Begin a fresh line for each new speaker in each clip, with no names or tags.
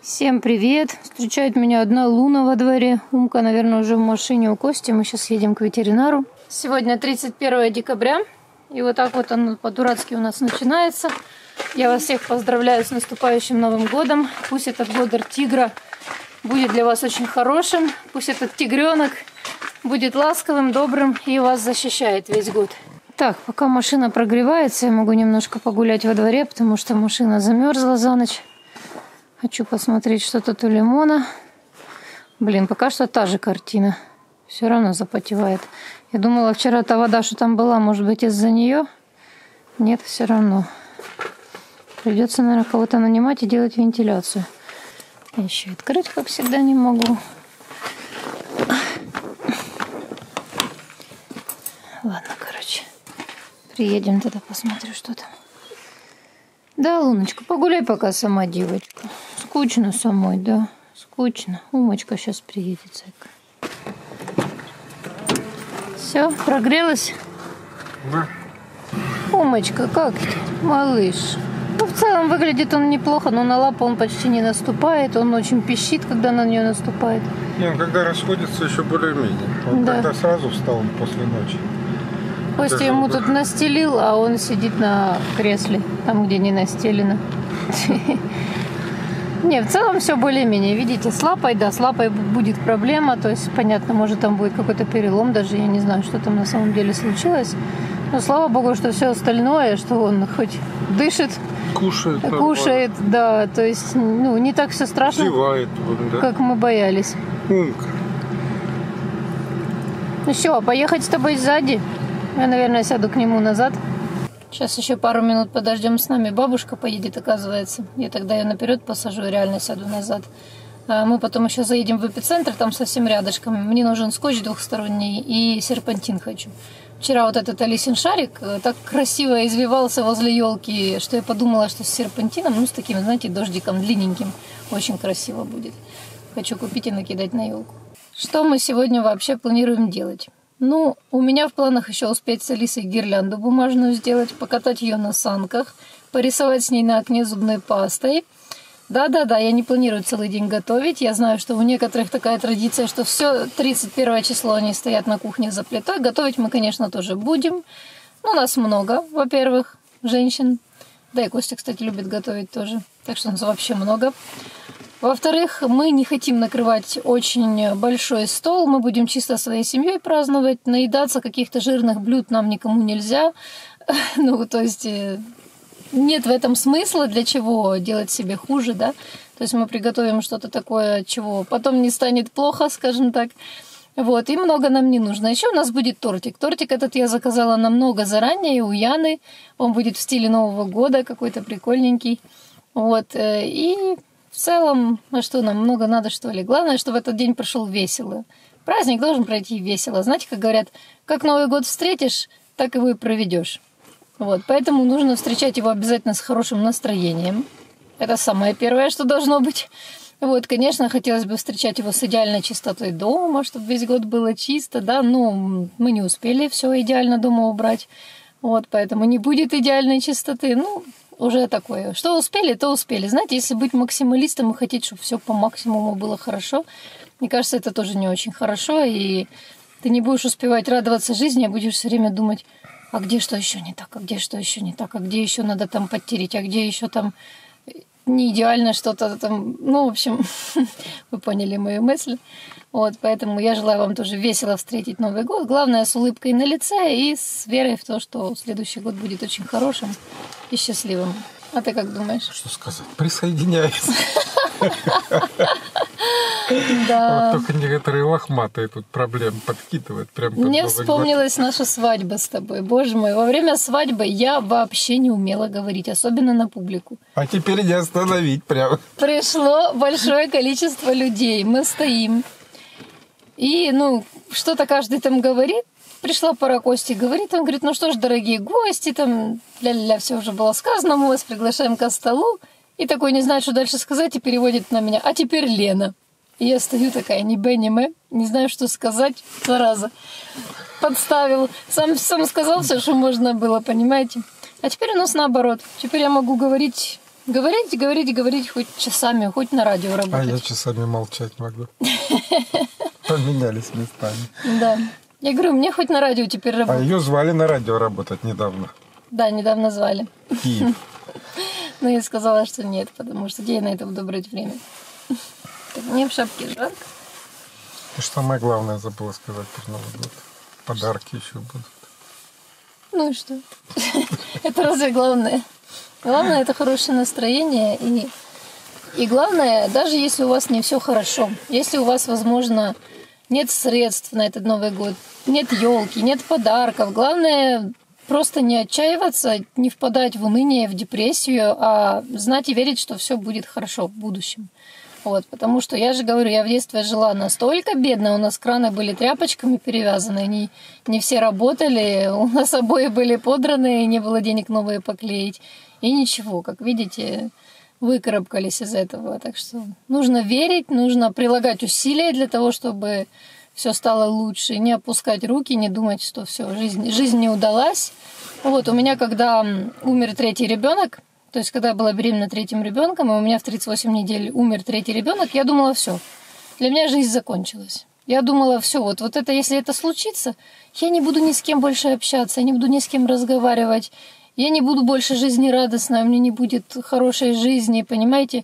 Всем привет! Встречает меня одна Луна во дворе. Умка, наверное, уже в машине у Кости. Мы сейчас едем к ветеринару. Сегодня 31 декабря. И вот так вот оно по-дурацки у нас начинается. Я вас всех поздравляю с наступающим Новым годом. Пусть этот год тигра будет для вас очень хорошим. Пусть этот тигренок будет ласковым, добрым и вас защищает весь год. Так, пока машина прогревается, я могу немножко погулять во дворе, потому что машина замерзла за ночь. Хочу посмотреть, что тут у лимона. Блин, пока что та же картина. Все равно запотевает. Я думала, вчера та вода, что там была, может быть, из-за нее. Нет, все равно. Придется, наверное, кого-то нанимать и делать вентиляцию. Я еще открыть, как всегда, не могу. Ладно, короче. Приедем тогда, посмотрю, что там. Да, Луночка, погуляй пока сама, девочка. Скучно самой, да. Скучно. Умочка сейчас приедет, зайка. Все, прогрелась?
Да.
Умочка, как ты, малыш? Ну, в целом выглядит он неплохо, но на лапу он почти не наступает. Он очень пищит, когда на нее наступает.
Не, он когда расходится, еще более-менее. Он
Да.
когда сразу встал после ночи.
Костя ему тут настелил, а он сидит на кресле, там, где не настелено. Не, в целом все более-менее. Видите, с лапой, да, с лапой будет проблема. То есть, понятно, может там будет какой-то перелом даже. Я не знаю, что там на самом деле случилось. Но слава богу, что все остальное, что он хоть дышит, кушает, да. То есть, ну, не так все страшно,
зевает, да?
Как мы боялись.
Умка.
Ну что, поехать с тобой сзади? Я, наверное, сяду к нему назад. Сейчас еще пару минут подождем с нами. Бабушка поедет, оказывается. Я тогда ее наперед посажу и реально сяду назад. А мы потом еще заедем в эпицентр, там совсем рядышком. Мне нужен скотч двухсторонний и серпантин хочу. Вчера вот этот Алисин шарик так красиво извивался возле елки, что я подумала, что с серпантином, ну с таким, знаете, дождиком длинненьким, очень красиво будет. Хочу купить и накидать на елку. Что мы сегодня вообще планируем делать? Ну, у меня в планах еще успеть с Алисой гирлянду бумажную сделать, покатать ее на санках, порисовать с ней на окне зубной пастой. Да-да-да, я не планирую целый день готовить. Я знаю, что у некоторых такая традиция, что все 31 число они стоят на кухне за плитой. Готовить мы, конечно, тоже будем. Но нас много, во-первых, женщин. Да и Костя, кстати, любит готовить тоже. Так что нас вообще много. Во-вторых, мы не хотим накрывать очень большой стол. Мы будем чисто своей семьей праздновать. Наедаться каких-то жирных блюд нам никому нельзя. Ну, то есть нет в этом смысла, для чего делать себе хуже, да. То есть мы приготовим что-то такое, чего потом не станет плохо, скажем так. Вот, и много нам не нужно. Еще у нас будет тортик. Тортик этот я заказала намного заранее у Яны. Он будет в стиле Нового года, какой-то прикольненький. Вот, и... В целом, а что нам, много надо, что ли? Главное, чтобы этот день прошел весело. Праздник должен пройти весело. Знаете, как говорят, как Новый год встретишь, так его и проведешь. Вот, поэтому нужно встречать его обязательно с хорошим настроением. Это самое первое, что должно быть. Вот, конечно, хотелось бы встречать его с идеальной чистотой дома, чтобы весь год было чисто, да, но мы не успели все идеально дома убрать. Вот, поэтому не будет идеальной чистоты, ну... Уже такое. Что успели, то успели. Знаете, если быть максималистом и хотеть, чтобы все по максимуму было хорошо, мне кажется, это тоже не очень хорошо. И ты не будешь успевать радоваться жизни, а будешь все время думать, а где что еще не так, а где что еще не так, а где еще надо там подтереть, а где еще там не идеально что-то там. Ну, в общем, вы поняли мою мысль. Вот, поэтому я желаю вам тоже весело встретить Новый год. Главное, с улыбкой на лице и с верой в то, что следующий год будет очень хорошим и счастливым. А ты как думаешь?
Что сказать? Присоединяюсь.
Да.
Вот только некоторые лохматые тут проблем подкидывают. Прям
Мне вспомнилась наша свадьба с тобой. Боже мой, во время свадьбы я вообще не умела говорить, особенно на публику.
А теперь не остановить прямо.
Пришло большое количество людей. Мы стоим. И, ну, что-то каждый там говорит. Пришла пора Кости говорит, он говорит, ну что ж, дорогие гости, там, ля-ля-ля, все уже было сказано, мы вас приглашаем ко столу. И такой не знает, что дальше сказать, и переводит на меня, а теперь Лена. И я стою такая, ни бэ, ни мэ, не знаю, что сказать, зараза. Подставил, сам сказал все, что можно было, понимаете. А теперь у нас наоборот. Теперь я могу говорить Говорить хоть часами, хоть на радио работать.
А я часами молчать могу. Поменялись местами.
Да. Я говорю, мне хоть на радио теперь
А
работать.
ее звали на радио работать недавно.
Да, недавно звали.
В Киев.
Но я сказала, что нет, потому что где я на это буду брать время. Так, мне в шапке жарко.
И что самое главное забыла сказать про Новый год. Подарки еще будут.
Ну и что? Это разве главное? Главное, это хорошее настроение. И главное, даже если у вас не все хорошо, если у вас, возможно, нет средств на этот Новый год, нет елки, нет подарков, главное просто не отчаиваться, не впадать в уныние, в депрессию, а знать и верить, что все будет хорошо в будущем. Вот, потому что я же говорю, я в детстве жила настолько бедно, у нас краны были тряпочками перевязаны, не все работали, у нас обои были подраны, не было денег новые поклеить. И ничего, как видите, выкарабкались из этого. Так что нужно верить, нужно прилагать усилия для того, чтобы все стало лучше. Не опускать руки, не думать, что все, жизнь не удалась. Вот, у меня, когда умер третий ребенок, то есть, когда я была беременна третьим ребенком, и у меня в 38 недель умер третий ребенок, я думала, все, для меня жизнь закончилась. Я думала, все, вот это, если это случится, я не буду ни с кем больше общаться, я не буду ни с кем разговаривать, я не буду больше жизнерадостной, у меня не будет хорошей жизни, понимаете?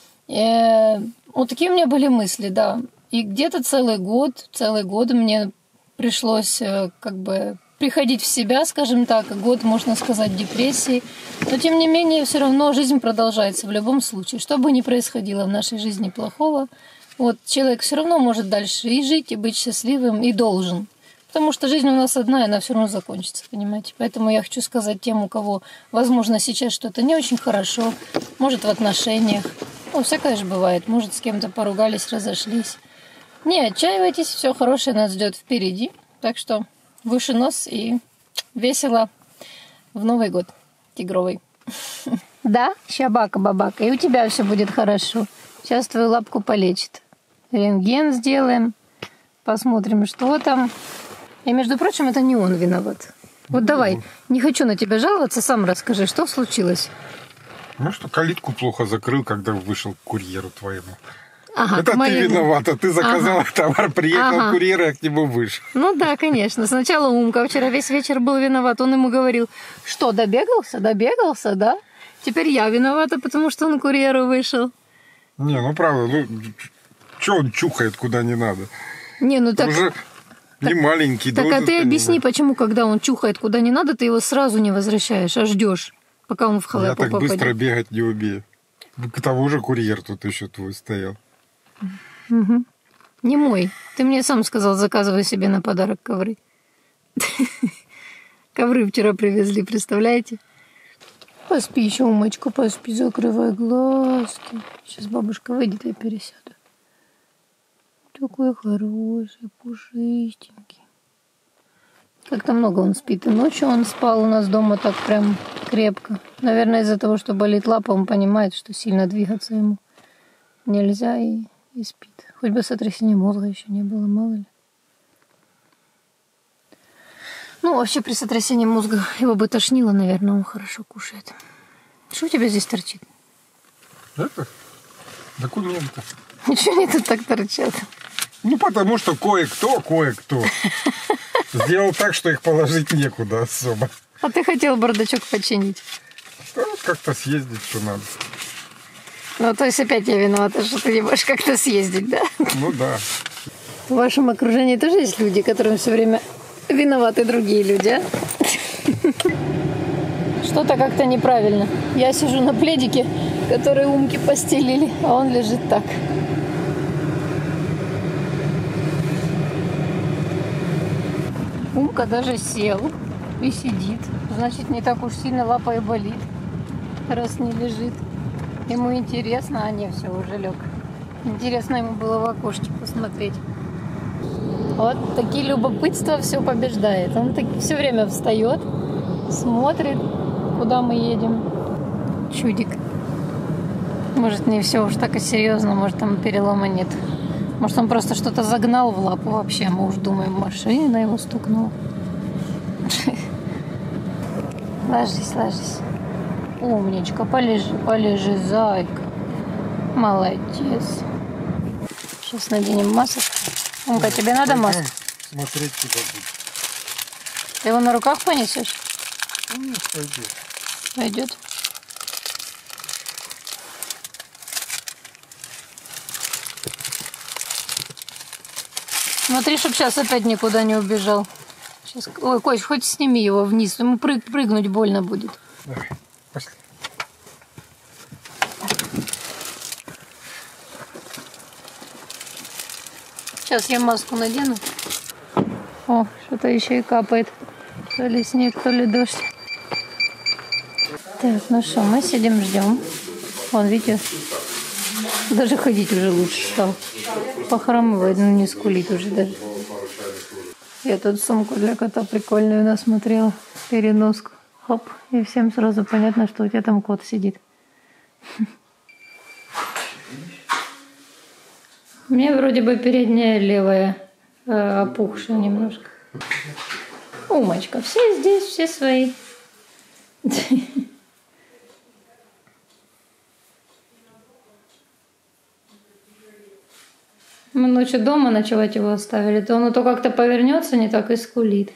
Вот такие у меня были мысли, да. И где-то целый год мне пришлось как бы приходить в себя, скажем так, год, можно сказать, депрессии. Но, тем не менее, все равно жизнь продолжается в любом случае. Что бы ни происходило в нашей жизни плохого, вот человек все равно может дальше и жить, и быть счастливым, и должен. Потому что жизнь у нас одна, и она все равно закончится, понимаете? Поэтому я хочу сказать тем, у кого, возможно, сейчас что-то не очень хорошо, может, в отношениях, ну, всякое же бывает, может, с кем-то поругались, разошлись. Не отчаивайтесь, все хорошее нас ждет впереди. Так что выше нос и весело в Новый год тигровый. Да, щабака-бабака, и у тебя все будет хорошо. Сейчас твою лапку полечит. Рентген сделаем, посмотрим, что там. И, между прочим, это не он виноват. Вот давай, не хочу на тебя жаловаться, сам расскажи, что случилось.
Ну, что калитку плохо закрыл, когда вышел к курьеру твоему.
Ага,
это ты виновата, ты заказала товар, приехал курьер, я к нему вышел.
Ну да, конечно. Сначала Умка вчера весь вечер был виноват. Он ему говорил, что, добегался, да? Теперь я виновата, потому что он к курьеру вышел.
Не, ну правда, ну, что он чухает куда не надо?
Не, ну так...
Уже не маленький.
Так, а ты объясни, почему, когда он чухает куда не надо, ты его сразу не возвращаешь, а ждешь, пока он в халепу попадет.
Я так быстро бегать не умею. К тому же курьер тут еще твой стоял.
Угу. Не мой. Ты мне сам сказал, заказывай себе на подарок ковры. Ковры вчера привезли, представляете? Поспи еще, Умочка, поспи, закрывай глазки. Сейчас бабушка выйдет, я пересяду. Такой хороший, пушистенький. Как-то много он спит. И ночью он спал у нас дома так прям крепко. Наверное, из-за того, что болит лапа, он понимает, что сильно двигаться ему нельзя и спит. Хоть бы сотрясения мозга еще не было, мало ли. Ну, вообще при сотрясении мозга его бы тошнило, наверное, он хорошо кушает. Что у тебя здесь торчит?
Это? Документы.
Ничего они тут так торчат.
Ну, потому что кое-кто сделал так, что их положить некуда особо.
А ты хотел бардачок починить?
Да, как-то съездить, что надо.
Ну, то есть опять я виновата, что ты не можешь как-то съездить, да?
Ну, да.
В вашем окружении тоже есть люди, которым все время виноваты другие люди, а? Что-то как-то неправильно. Я сижу на пледике, который Умки постелили, а он лежит так. Умка даже сел и сидит. Значит, не так уж сильно лапа и болит, раз не лежит. Ему интересно, а не, все, уже лег. Интересно ему было в окошке посмотреть. Вот такие любопытства все побеждает. Он все время встает, смотрит, куда мы едем. Чудик. Может, не все уж так и серьезно, может, там перелома нет. Может, он просто что-то загнал в лапу вообще. Мы уж думаем, машина его стукнула. Ложись, ложись. Умничка, полежи, полежи, зайка. Молодец. Сейчас наденем маску. Умка, тебе надо маску?
Смотреть куда будет.
Ты его на руках понесешь?
Ну, пойдет.
Пойдет. Смотри, чтоб сейчас опять никуда не убежал. Сейчас... Ой, Кость, хоть сними его вниз, ему прыгнуть больно будет.
Давай, пошли.
Сейчас я маску надену. О, что-то еще и капает. То ли снег, то ли дождь. Так, ну что, мы сидим, ждем. Вон, видите, даже ходить уже лучше стал. Похромывает, но не скулит уже даже. Я тут сумку для кота прикольную насмотрела. Переноску. Хоп, и всем сразу понятно, что у тебя там кот сидит. Мне вроде бы передняя левая опухшая немножко. Умочка, все здесь, все свои. Мы ночью дома ночевать его оставили, то он то как-то повернется не так и скулит.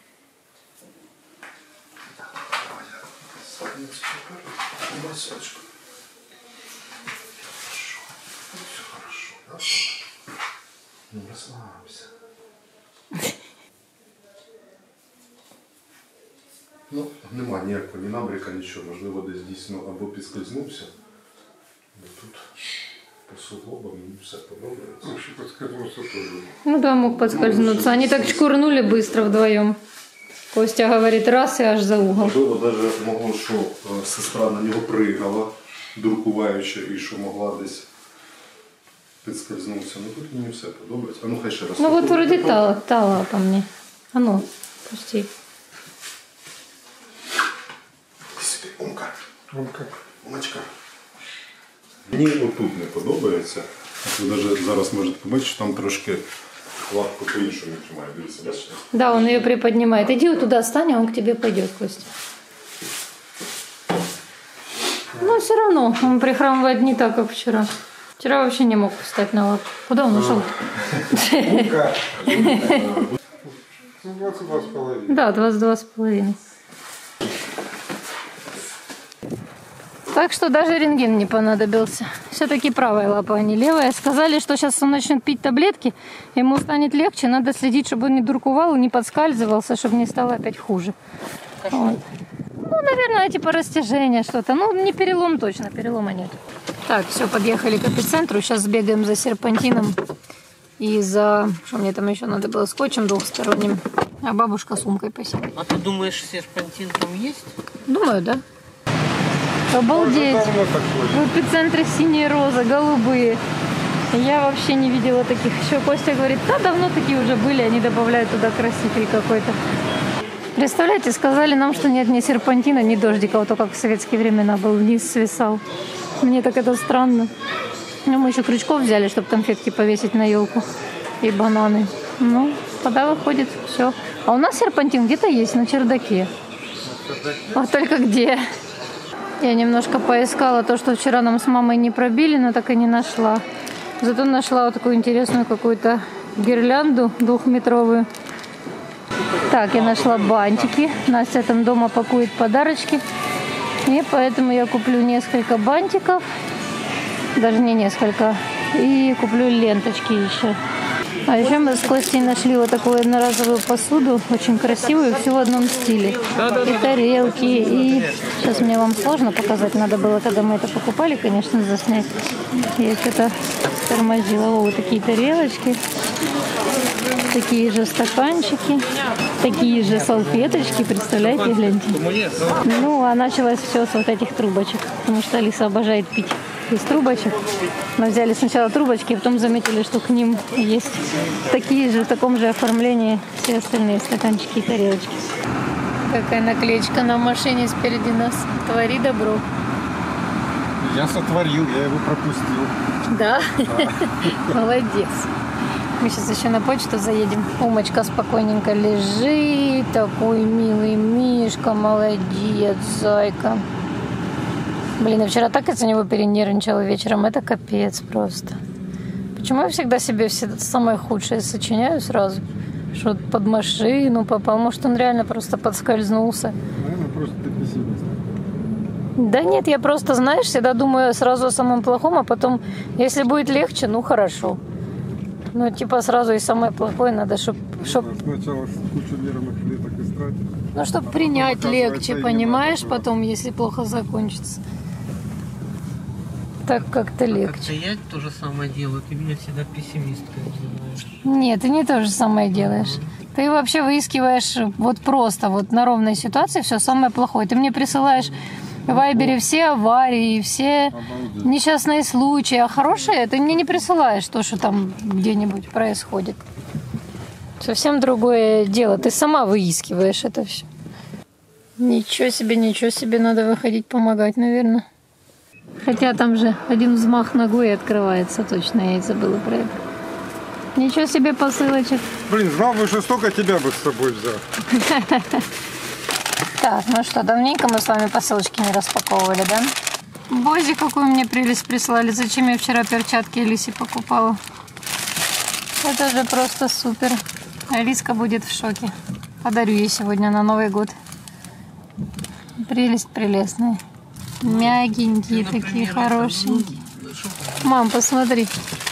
Расслабься. Ну, нема ніякого ні набряка, нічого. Можливо, десь дійсно або підскользнувся. Бо тут по суглобам мені все подобається.
Вообще подскользнулся тоже.
Ну да, мог подскользнуться. Они так чкурнули быстро вдвоем. Костя говорит, раз и аж за угол.
Можливо, навіть могло, що сестра на нього пригала, дуркуваючи, і що могла десь підскользнувся. Ну тут мені все подобається. А ну хай ще раз.
Ну вот вроде тала по мне. А ну, пусти.
Умка.
Умка.
Умочка. Мені отут не подобається. Ви навіть зараз можете побачити, що там трошки лапку по-іншому тримає. Дивіться, бачите?
Да, он ее приподнимает. Иди вот туда встань, а он к тебе пойдет, Костя. Но все равно он прихрамывает не так, как вчера. Вчера вообще не мог встать на лапу. Куда он ушел?
Умка. 22,5.
Да, 22,5. Так что даже рентген не понадобился. Все-таки правая лапа, а не левая. Сказали, что сейчас он начнет пить таблетки, ему станет легче. Надо следить, чтобы он не дуркувал и не подскальзывался, чтобы не стало опять хуже. Вот. Ну, наверное, типа растяжение что-то. Ну, не перелом точно, перелома нет. Так, все, подъехали к эпицентру. Сейчас сбегаем за серпантином. И за... Что мне там еще надо было? Скотчем двухсторонним. А бабушка сумкой посидит.
А ты думаешь, серпантин там есть?
Думаю, да. Обалдеть. В эпицентре синие розы, голубые. Я вообще не видела таких. Еще Костя говорит, да, давно такие уже были. Они добавляют туда краситель какой-то. Представляете, сказали нам, что нет ни серпантина, ни дождика. Вот то, как в советские времена был, вниз свисал. Мне так это странно. Но мы еще крючков взяли, чтобы конфетки повесить на елку. И бананы. Ну, тогда выходит все. А у нас серпантин где-то есть, на чердаке. Вот только где? Я немножко поискала то, что вчера нам с мамой не пробили, но так и не нашла. Зато нашла вот такую интересную какую-то гирлянду 2-метровую. Так, я нашла бантики. Настя там дома пакует подарочки. И поэтому я куплю несколько бантиков. Даже не несколько. И куплю ленточки еще. А еще мы с Костей нашли вот такую одноразовую посуду, очень красивую, все в одном стиле. И тарелки, и... Сейчас мне вам сложно показать, надо было, когда мы это покупали, конечно, заснять. Я что-то тормозила. О, вот такие тарелочки, такие же стаканчики, такие же салфеточки, представляете, гляньте. Ну, а началось все с вот этих трубочек, потому что Алиса обожает пить из трубочек. Мы взяли сначала трубочки, а потом заметили, что к ним есть такие же, в таком же оформлении все остальные стаканчики и тарелочки. Какая наклеечка на машине спереди нас. Твори добро.
Я сотворил, я его пропустил.
Да? Молодец. Мы сейчас еще на почту заедем. Умочка спокойненько лежит. Такой милый мишка. Молодец, зайка. Блин, я вчера так из-за него перенервничала вечером. Это капец просто. Почему я всегда себе все самое худшее сочиняю сразу? Что под машину попал. Может, он реально просто подскользнулся.
Наверное, просто ты пессимист.
Да нет, я просто, знаешь, всегда думаю сразу о самом плохом, а потом, если будет легче, ну хорошо. Ну, типа, сразу и самое плохое надо, чтобы...
Сначала кучу нервных клеток истратить.
Ну, чтобы принять легче, понимаешь, потом, если плохо закончится. Так как-то легче.
Как-то я то же самое делаю. Ты меня всегда пессимисткой называешь.
Нет, ты не то же самое делаешь. Ты вообще выискиваешь вот просто вот на ровной ситуации все самое плохое. Ты мне присылаешь в Вайбере все аварии, все несчастные случаи. А хорошие ты мне не присылаешь то, что там где-нибудь происходит. Совсем другое дело. Ты сама выискиваешь это все. Ничего себе, надо выходить помогать, наверное. Хотя там же один взмах ногой открывается, точно, я и забыла про это. Ничего себе посылочек.
Блин, знал бы, что столько тебя бы с собой взял.
Так, ну что, давненько мы с вами посылочки не распаковывали, да? Бози, какую мне прелесть прислали. Зачем я вчера перчатки Алисе покупала? Это же просто супер. Алиска будет в шоке. Подарю ей сегодня на Новый год. Прелесть прелестная. Мягенькие такие, хорошенькие. Мам, посмотри.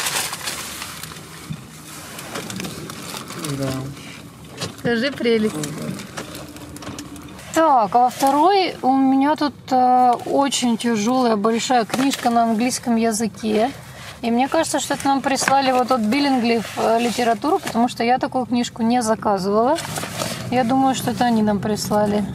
Да.
Скажи прелесть. Так, а во второй у меня тут очень тяжелая большая книжка на английском языке. И мне кажется, что это нам прислали вот от Биллинглиф литературу, потому что я такую книжку не заказывала. Я думаю, что это они нам прислали.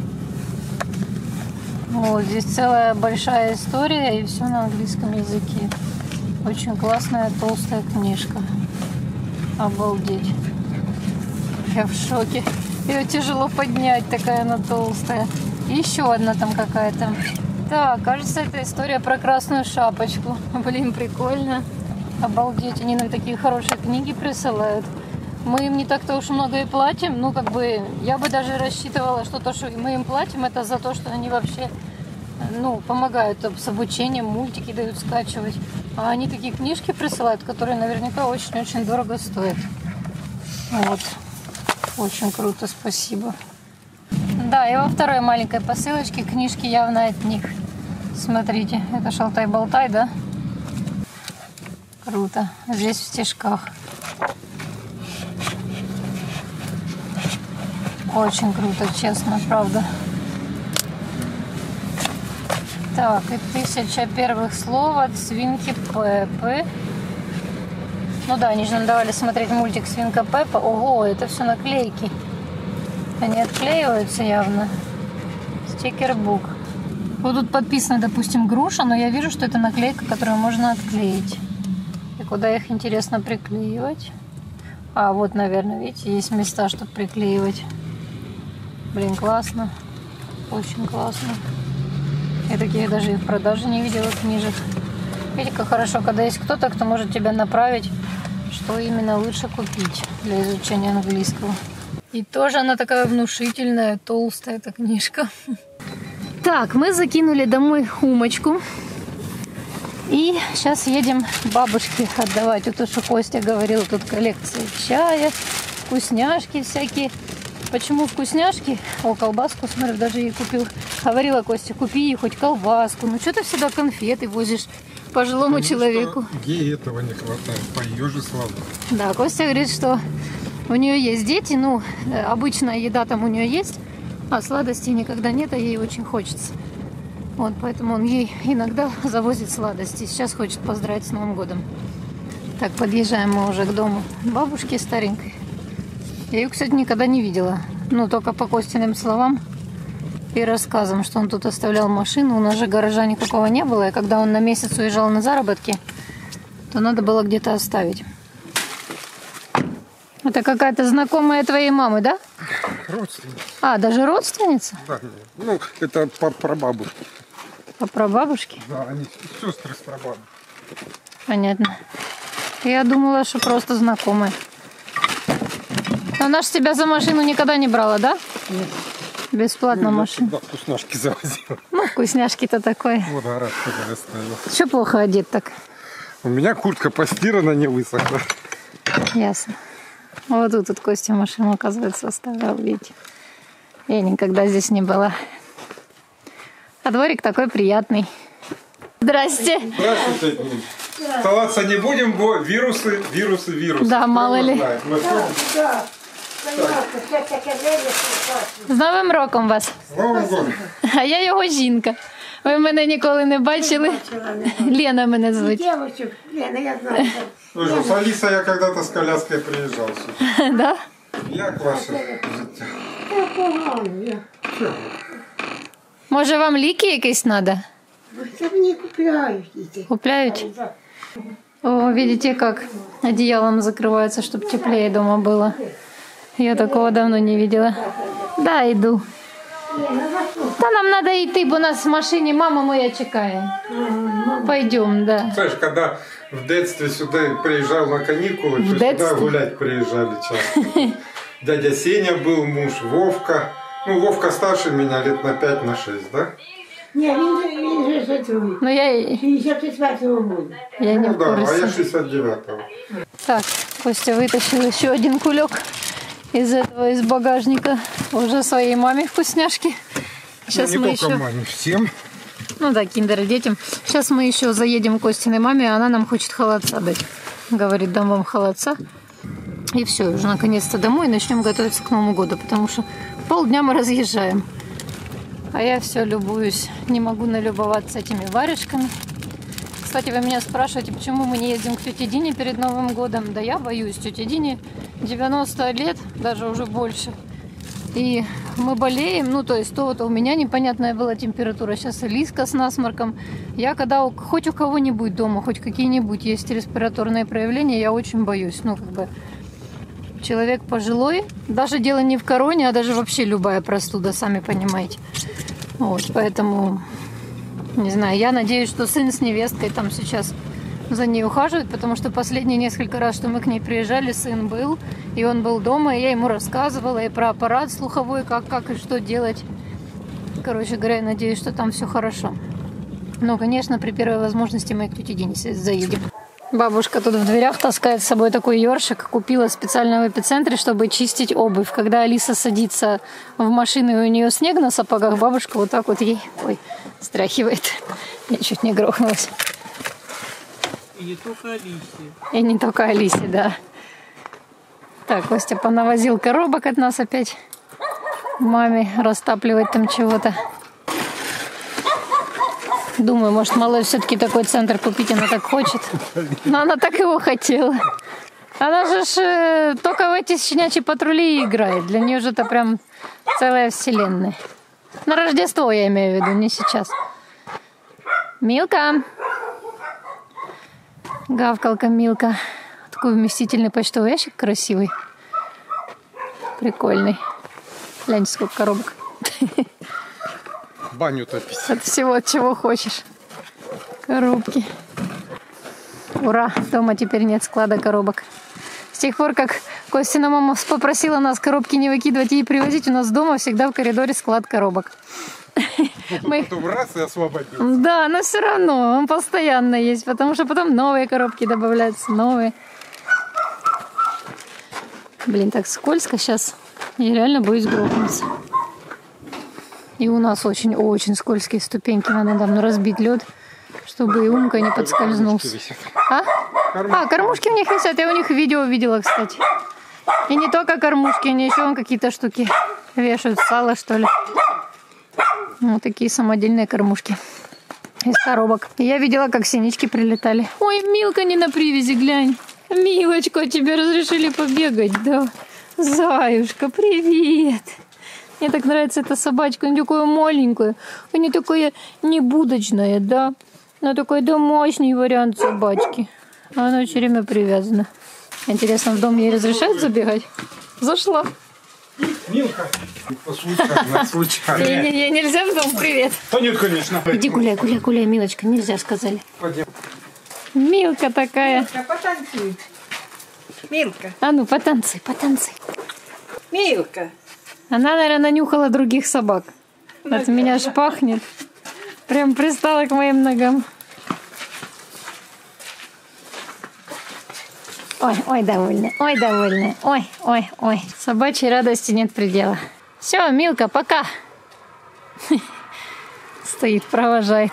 Вот, здесь целая большая история и все на английском языке. Очень классная толстая книжка. Обалдеть. Я в шоке. Ее тяжело поднять, такая она толстая. И еще одна там какая-то. Так, кажется, это история про Красную Шапочку. Блин, прикольно. Обалдеть, они нам такие хорошие книги присылают. Мы им не так-то уж много и платим. Ну, как бы, я бы даже рассчитывала, что то, что мы им платим, это за то, что они вообще, ну, помогают с обучением, мультики дают скачивать. А они такие книжки присылают, которые наверняка очень-очень дорого стоят. Вот. Очень круто, спасибо. Да, и во второй маленькой посылочке книжки явно от них. Смотрите, это Шалтай-болтай, да? Круто. Здесь в стишках. Очень круто, честно, правда. Так, и 1000 первых слов от свинки Пеппы. Ну да, они же нам давали смотреть мультик «Свинка Пеппа». Ого, это все наклейки. Они отклеиваются явно. Стикербук. Вот тут подписано, допустим, груша, но я вижу, что это наклейка, которую можно отклеить. И куда их, интересно, приклеивать? А, вот, наверное, видите, есть места, чтобы приклеивать. Блин, классно. Очень классно. Я таких даже и в продаже не видела книжек. Видите, как хорошо, когда есть кто-то, кто может тебя направить, что именно лучше купить для изучения английского. И тоже она такая внушительная, толстая эта книжка. Так, мы закинули домой умочку. И сейчас едем бабушке отдавать. Вот то, что Костя говорил, тут коллекция чая, вкусняшки всякие. Почему вкусняшки? О, колбаску, смотрю, даже ей купил. Говорила Костя, купи ей хоть колбаску. Ну, что ты всегда конфеты возишь пожилому человеку?
Ей этого не хватает, по ее же словам.
Да, Костя говорит, что у нее есть дети, ну, обычная еда там у нее есть, а сладостей никогда нет, а ей очень хочется. Вот, поэтому он ей иногда завозит сладости. Сейчас хочет поздравить с Новым годом. Так, подъезжаем мы уже к дому бабушки старенькой. Я ее, кстати, никогда не видела. Ну, только по Костиным словам и рассказам, что он тут оставлял машину. У нас же гаража никакого не было. И когда он на месяц уезжал на заработки, то надо было где-то оставить. Это какая-то знакомая твоей мамы, да?
Родственница.
А, даже родственница?
Да, ну, это по прабабушке.
По прабабушке?
Да, они сестры с прабабушкой.
Понятно. Я думала, что просто знакомая. Она ж тебя за машину никогда не брала, да?
Нет.
Бесплатно машина.
Да, вкусняшки завозил.
Ну, вкусняшки-то такой.
Вот гараж когда стоял.
Что плохо одет так?
У меня куртка постирана, не высохла.
Ясно. Вот тут Костя машину, оказывается, оставлял, видите. Я никогда здесь не была. А дворик такой приятный. Здрасте.
Здравствуйте. Оставаться не будем, бо вирусы.
Да, мало ли. З Новим роком вас.
З Новим годом.
А я його жінка. Ви мене ніколи не бачили. Лена мене звуть.
Девочек, Лена, я знаю.
Вы же с Алисой я когда-то с коляской приезжал сюда.
Да?
Як ваше життя?
Може вам ліки якісь треба?
Це мені купляють діти.
Купляють? О, видите, как одеялом закрывается, чтобы теплее дома было. Я такого давно не видела. Да, иду. Да нам надо идти, бо нас в машине мама моя чекает. Пойдем, да.
Знаешь, когда в детстве сюда приезжал на каникулы, то
детстве?
сюда гулять приезжали часто. Дядя Сеня был, муж Вовка. Ну, Вовка старше меня лет на 5, на 6, да?
Ні, він же житовий.
Но я
64-го року.
не
Ну
в
да, а я
курсе.
69-го.
Так, Костя вытащил еще один кулек из багажника. Уже своей маме вкусняшки. Сейчас
Ну,
мы
не только
еще...
маме, всем.
Ну да, киндеры детям. Сейчас мы еще заедем к Костиной маме, она нам хочет холодца дать. Говорит, дам вам холодца. И все, уже наконец-то домой и начнем готовиться к Новому году, потому что полдня мы разъезжаем. А я все любуюсь, не могу налюбоваться этими варежками. Кстати, вы меня спрашиваете, почему мы не ездим к тете Дине перед Новым годом. Да я боюсь, тете Дине 90 лет, даже уже больше. И мы болеем, ну то есть то вот у меня непонятная была температура, сейчас Лиска с насморком. Я когда хоть у кого-нибудь дома, хоть какие-нибудь есть респираторные проявления, я очень боюсь. Ну как бы человек пожилой, даже дело не в короне, а даже вообще любая простуда, сами понимаете. Вот, поэтому, не знаю, я надеюсь, что сын с невесткой там сейчас за ней ухаживает, потому что последние несколько раз, что мы к ней приезжали, сын был, и он был дома, и я ему рассказывала и про аппарат слуховой, как и что делать. Короче говоря, я надеюсь, что там все хорошо. Но, конечно, при первой возможности мы к тете Дине заедем. Бабушка тут в дверях таскает с собой такой ёршик. Купила специально в эпицентре, чтобы чистить обувь. Когда Алиса садится в машину и у нее снег на сапогах, бабушка вот так вот ей стряхивает. Я чуть не грохнулась.
И не только Алисе.
И не только Алисе, да. Так, Костя понавозил коробок от нас опять. Маме растапливать там чего-то. Думаю, может, малой все-таки такой центр купить, она так хочет. Но она так его хотела. Она же только в эти щенячьи патрули и играет. Для нее же это прям целая вселенная. На Рождество я имею в виду, не сейчас. Милка. Гавкалка Милка. Такой вместительный почтовый ящик красивый. Прикольный. Глянь, сколько коробок.
Баню топить.
От всего, от чего хочешь. Коробки. Ура, дома теперь нет склада коробок. С тех пор, как Костина мама попросила нас коробки не выкидывать и привозить, у нас дома всегда в коридоре склад коробок. Мы их...
Потом раз и освободил.
Да, но все равно он постоянно есть, потому что потом новые коробки добавляются, новые. Блин, так скользко сейчас. Я реально боюсь грохнуться. И у нас очень-очень скользкие ступеньки. Надо там разбить лед, чтобы и Умка не подскользнулся. А? Кормушки у них висят. Я у них видео видела, кстати. И не только кормушки, они еще вон какие-то штуки вешают. Сало, что ли. Вот такие самодельные кормушки. Из коробок. И я видела, как синички прилетали. Ой, Милка не на привязи, глянь. Милочка, тебе разрешили побегать, да? Заюшка, привет. Мне так нравится эта собачка. Она такая маленькая. Она такая небудочная, да? Она такой домашний вариант собачки. Она все время привязана. Интересно, в дом ей разрешают забегать? Зашла.
Милка. Случайно.
Не, нельзя в дом, привет.
Да нет, конечно.
Иди гуляй, Милочка, нельзя, сказали.
Пойдем.
Милка такая.
Потанцуй. Милка.
А ну, потанцуй.
Милка.
Она, наверное, нюхала других собак. От меня аж пахнет. Прям пристала к моим ногам. Ой, ой, довольна, ой, довольна, ой, ой, ой. Собачьей радости нет предела. Все, Милка, пока. Стоит, провожает.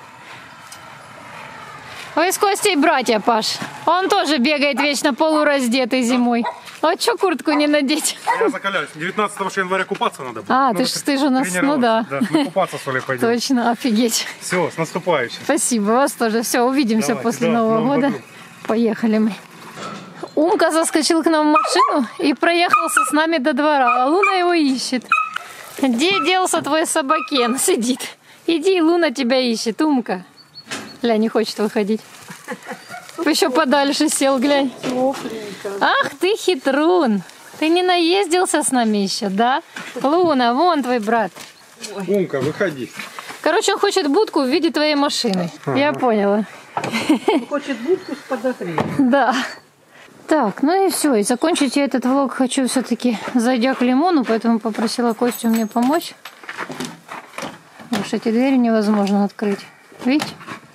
Вы с Костей братья, Паш. Он тоже бегает вечно полураздетый зимой. А что куртку не надеть?
Я закаляюсь. 19 января купаться надо будет.
А, ты же у нас, ну да.
Мы купаться с Олей пойдем.
Точно, офигеть.
Все, с наступающим.
Спасибо, вас тоже. Все, увидимся
Давайте,
после
да,
Нового
в Новом
года.
году.
Поехали мы. Умка заскочил к нам в машину и проехался с нами до двора, а Луна его ищет. Где делся твой собакен? Сидит. Иди, Луна тебя ищет, Умка. Ля, не хочет выходить. Еще подальше сел, глянь. Ах ты хитрун. Ты не наездился с нами еще, да? Луна, вон твой брат.
Умка, выходи.
Короче, он хочет будку в виде твоей машины. Я поняла.
Хочет будку с подогревом.
Да. Так, ну и все. И закончить я этот влог хочу все-таки, зайдя к Лимону, поэтому попросила Костю мне помочь. Потому что эти двери невозможно открыть. Видите?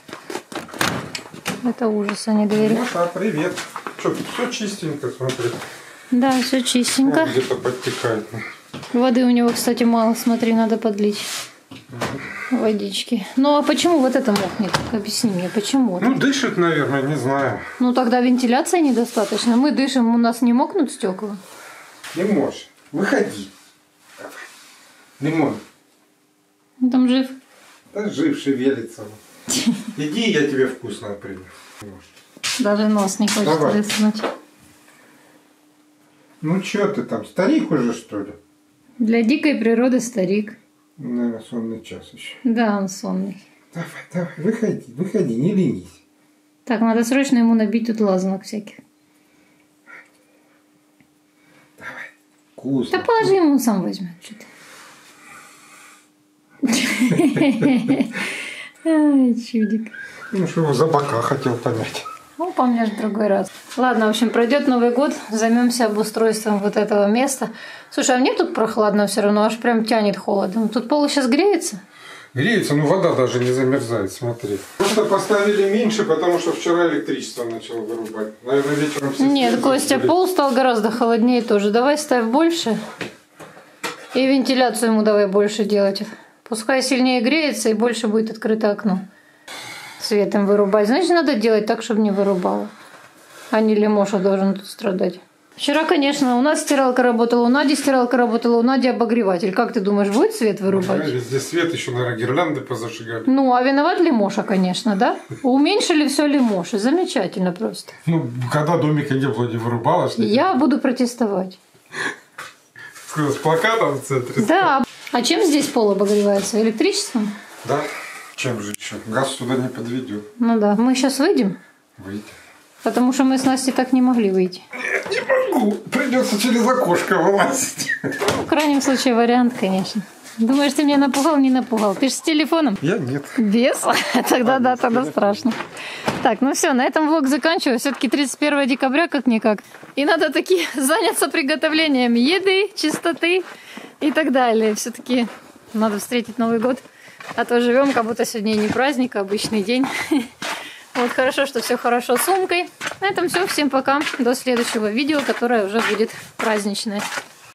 Это ужас, а не двери.
Маша, привет. Что, все чистенько, смотри.
Да, все чистенько.
Вон где-то подтекает.
Воды у него, кстати, мало. Смотри, надо подлить. Водички. Ну а почему вот это мокнет? Объясни мне, почему?
Ну, дышит, наверное, не знаю.
Ну тогда вентиляции недостаточно. Мы дышим, у нас не мокнут стекла.
Не можешь. Выходи. Давай. Лимон.
Он там жив.
Да жив, шевелится. Иди, я тебе вкусное принесу.
Даже нос не хочет
Давай.
высунуть.
Ну, что ты там, старик уже, что ли?
Для дикой природы старик.
Наверное, сонный час еще.
Да, он сонный.
Давай, выходи, не ленись.
Так, надо срочно ему набить тут лазанок всяких.
Давай, вкусно.
Да положи ему, он сам возьмет. Ай, чудик.
Ну, что его за бока хотел понять.
Ну, помнишь, в другой раз. Ладно, в общем, пройдет Новый год, займемся обустройством вот этого места. Слушай, а мне тут прохладно все равно, аж прям тянет холодом. Тут пол сейчас греется?
Греется, но вода даже не замерзает, смотри. Просто поставили меньше, потому что вчера электричество начало вырубать. Наверное, вечером все
Нет,
съездят,
Костя,
блин.
пол стал гораздо холоднее тоже. Давай ставь больше. И вентиляцию ему давай больше делать. Пускай сильнее греется и больше будет открыто окно. Светом вырубать. Значит, надо делать так, чтобы не вырубало. А не Лемоша должен тут страдать. Вчера, конечно, у нас стиралка работала, у Нади стиралка работала, у Нади обогреватель. Как ты думаешь, будет свет вырубать?
Да, везде свет, еще, наверное, гирлянды позажигали.
Ну, а виноват Лемоша, конечно, да? Уменьшили все Лемоши. Замечательно просто.
Ну, когда домика не было, не вырубалось.
Я буду протестовать.
С плакатом в центре.
Да. А чем здесь пол обогревается? Электричеством?
Да? Чем же еще? Газ сюда не подведет.
Ну да. Мы сейчас выйдем,
Выйти.
потому что мы с Настей так не могли выйти.
Не могу. Придется через окошко вылазить.
В крайнем случае вариант, конечно. Думаешь, ты меня напугал? Не напугал. Ты же с телефоном?
Я нет.
Без? Тогда да, тогда страшно. Так, ну все, на этом влог заканчиваю. Все-таки 31 декабря как-никак. И надо таки заняться приготовлением еды, чистоты и так далее. Все-таки надо встретить Новый год. А то живем, как будто сегодня не праздник, а обычный день. Вот хорошо, что все хорошо с Умкой. На этом все. Всем пока. До следующего видео, которое уже будет праздничное.